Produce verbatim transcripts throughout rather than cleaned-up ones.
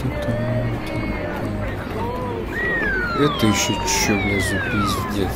Это еще че, бля, за пиздец?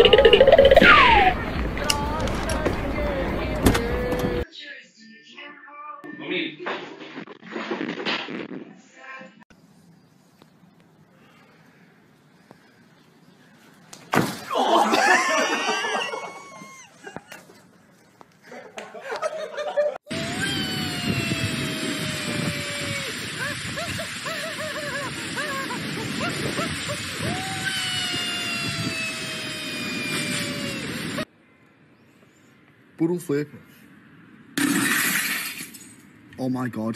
Por um flick. Oh my god.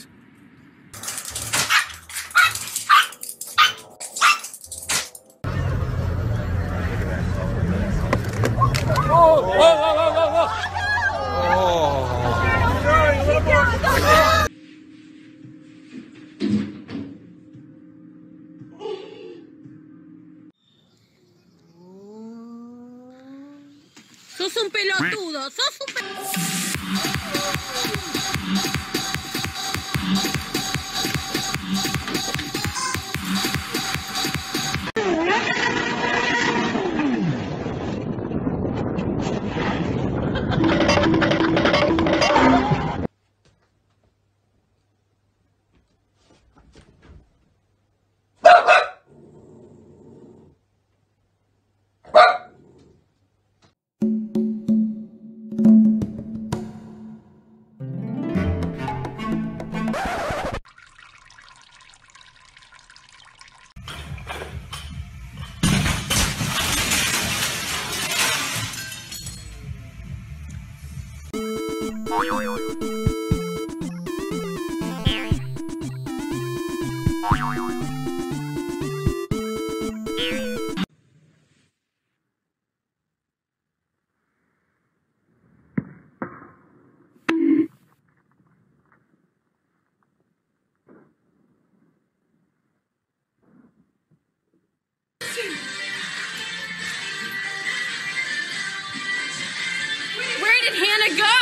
Sos un pelotudo, sos un pelotudo. Where did Hannah go?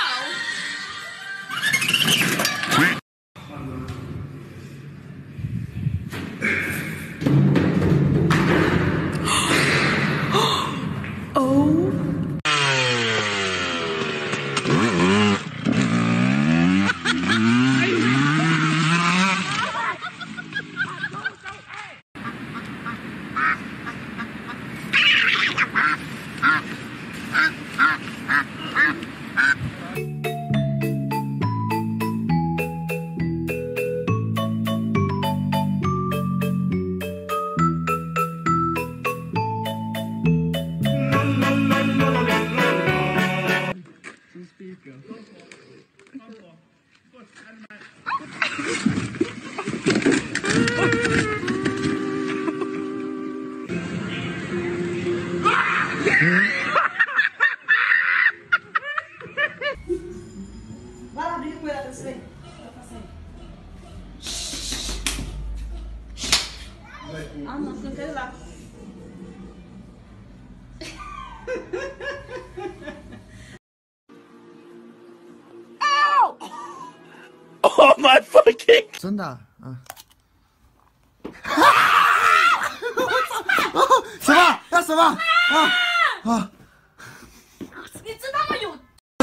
Vamos, não quero lá. Oh my fucking！ 真的啊？什么？要什么？啊啊！ 你知道吗？有。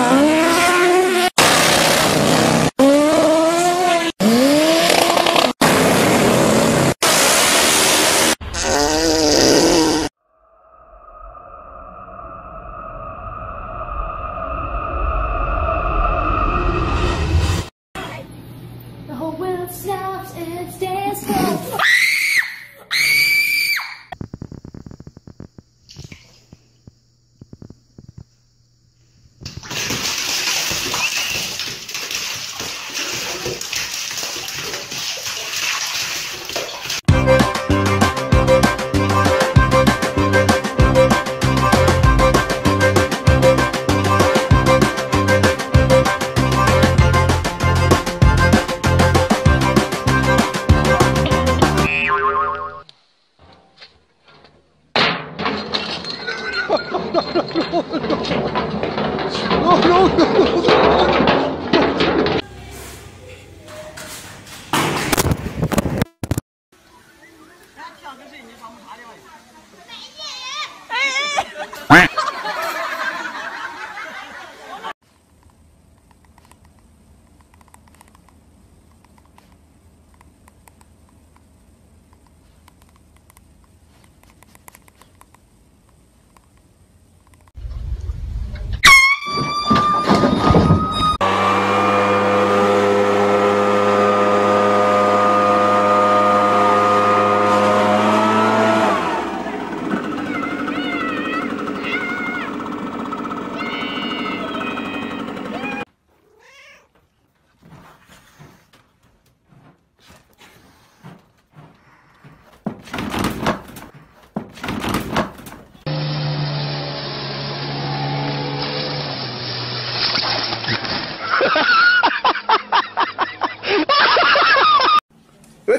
The whole world stops and stands still.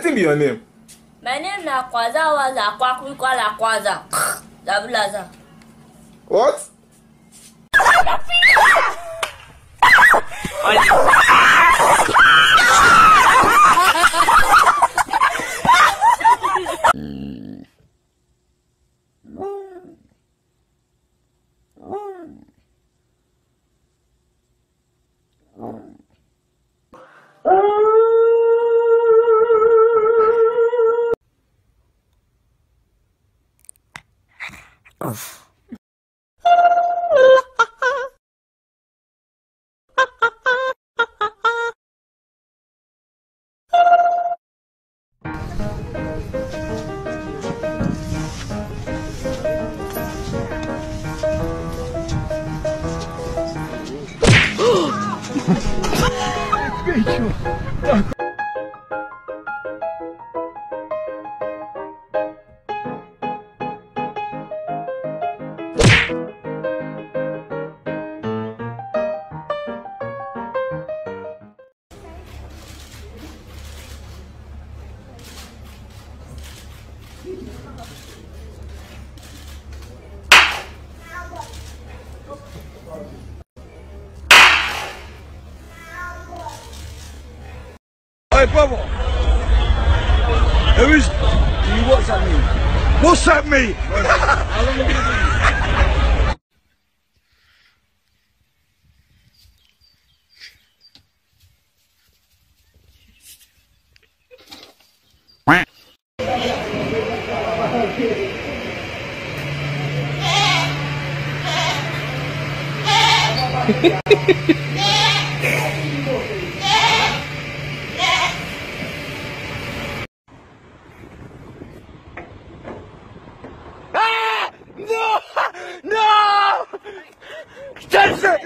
What be your name? My name na Kwaza Waza Kwakwikwa Kwaza. Zabulaza. What? Hey, brother. Who is... Do you WhatsApp me? WhatsApp me? How long have you been? No! No! That's it!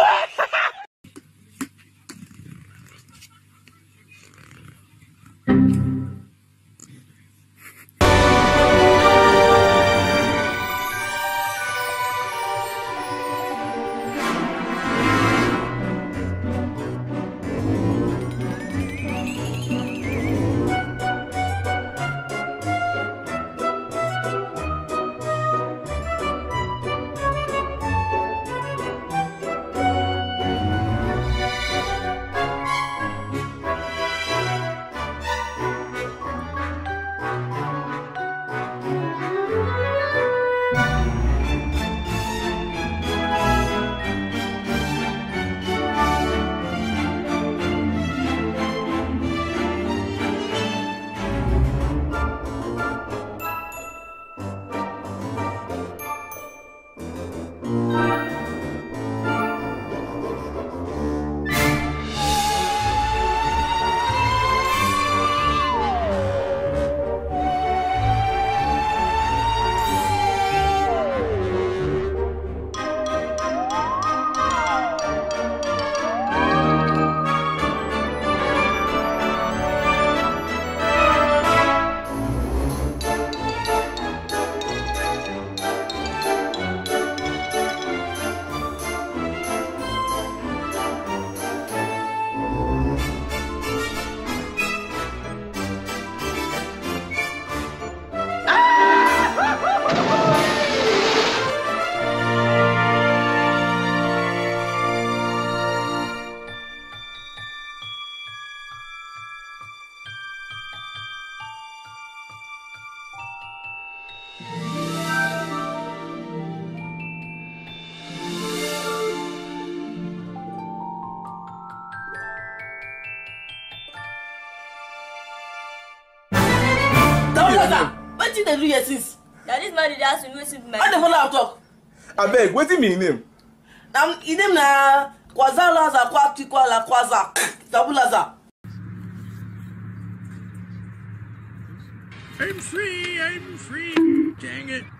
What did they do here since? Now this man did ask me what's my How the hell I talk? I beg, what do you mean name? Now, his name na Kwaza Laza Kwakwikwa la Kwaza. Zabulaza. I'm free, I'm free. Dang it.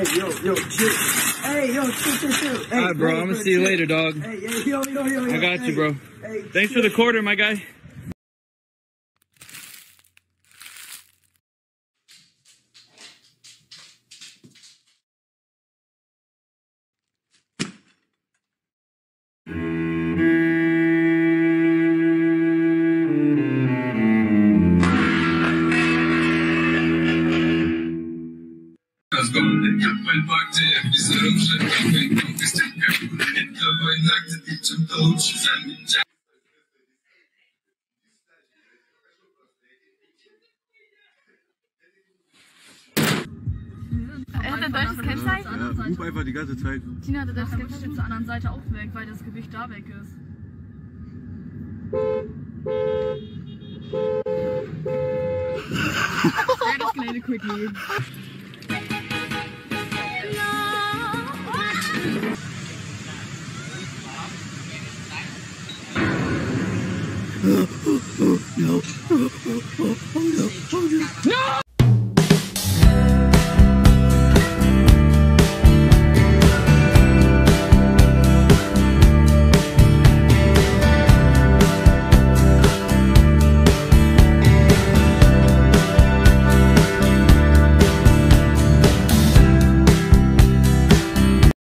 Hey, yo, yo, chill. Hey, yo, chill, chill, chill. Hey, all right, bro. hey, I'm gonna bro, see you chill. later, dog. Hey, hey, yo, yo, yo, yo. I got hey, you, bro. Hey, Thanks chill. for the quarter, my guy. Er hat ein deutsches Kennzeichen? Ja, ruf einfach die ganze Zeit. Tina hat ein deutsches Kennzeichen zur anderen Seite auch weg, weil das Gewicht da weg ist. Ja, das kleine Quickie.